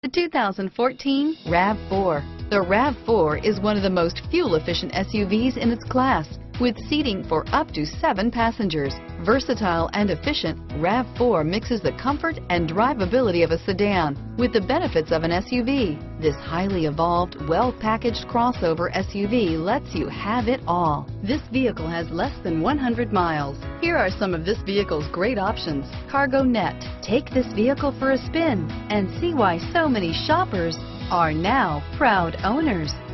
The 2014 RAV4. The RAV4 is one of the most fuel-efficient SUVs in its class, with seating for up to 7 passengers. Versatile and efficient, RAV4 mixes the comfort and drivability of a sedan with the benefits of an SUV. This highly evolved, well-packaged crossover SUV lets you have it all. This vehicle has less than 100 miles. Here are some of this vehicle's great options: cargo net. Take this vehicle for a spin and see why so many shoppers are now proud owners.